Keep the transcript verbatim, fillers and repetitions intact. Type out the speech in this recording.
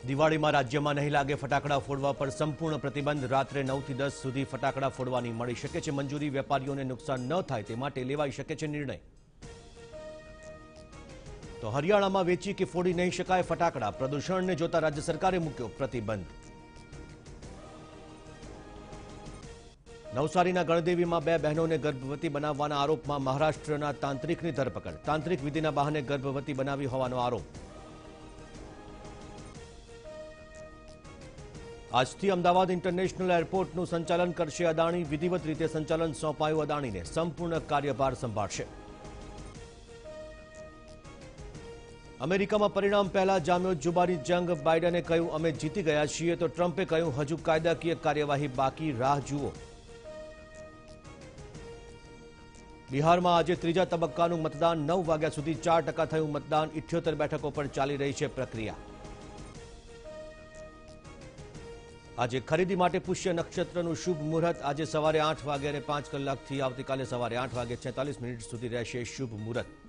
દિવાળીમાં રાજ્યમાં નહીં લાગે ફટાકડા ફોડવા પર સંપૂર્ણ પ્રતિબંધ। રાત્રે નવ થી દસ સુધી ફટાકડા ફોડવાની મળી શકે છે મંજૂરી। વેપારીઓને નુકસાન ન થાય તે માટે લેવાઈ શકે છે નિર્ણય। તો હરિયાણામાં વેચી કે ફોડી નહીં શકાય ફટાકડા। પ્રદૂષણને જોતા રાજ્ય સરકારે મૂક્યો પ્રતિબંધ। નવસારીના ગણદેવીમાં બે બહેનોને ગર્ભવતી બનાવવાના આરોપમાં મહારાષ્ટ્રના તાંત્રિકની ધરપકડ। તાંત્રિક વિધિના બહાને ગર્ભવતી બનાવી હોવાનો આરોપ। આજથી અમદાવાદ ઇન્ટરનેશનલ એરપોર્ટનું સંચાલન કરશે અદાણી। વિધિવત રીતે સંચાલન સોંપાયું અદાણીને। સંપૂર્ણ કાર્યભાર સંભાળશે। અમેરિકામાં પરિણામ પહેલા જામ્યો જુબાની જંગ। બાઇડને કહ્યું અમે જીતી ગયા છીએ તો ટ્રમ્પે કહ્યું હજુ કાયદાકીય કાર્યવાહી બાકી, રાહ જુઓ। બિહારમાં આજે ત્રીજા તબક્કાનું મતદાન। નવ વાગ્યા સુધી ચાર ટકા થયું મતદાન। ઇઠ્યોતેર બેઠકો પર ચાલી રહી છે પ્રક્રિયા। આજે ખરીદી માટે પુષ્ય નક્ષત્રનું શુભ મુહૂર્ત। આજે સવારે આઠ વાગે અને પાંચ કલાકથી આવતીકાલે સવારે આઠ વાગે છેતાલીસ મિનિટ સુધી રહેશે શુભ મુહૂર્ત।